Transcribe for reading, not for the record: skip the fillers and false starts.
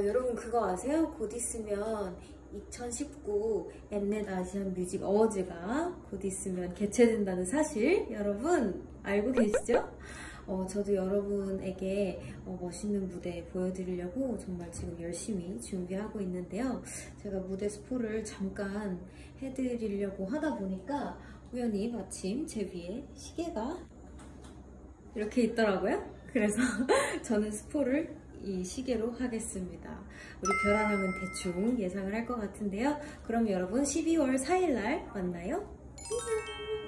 여러분 그거 아세요? 곧 있으면 2019 엠넷 아시안 뮤직 어워즈가 곧 있으면 개최된다는 사실 여러분 알고 계시죠? 저도 여러분에게 멋있는 무대 보여드리려고 정말 지금 열심히 준비하고 있는데요. 제가 무대 스포를 잠깐 해드리려고 하다 보니까 우연히 마침 제 위에 시계가 이렇게 있더라고요. 그래서 저는 스포를 이 시계로 하겠습니다. 우리 별아 형은 대충 예상을 할 것 같은데요. 그럼 여러분 12월 4일 날 만나요. 안녕.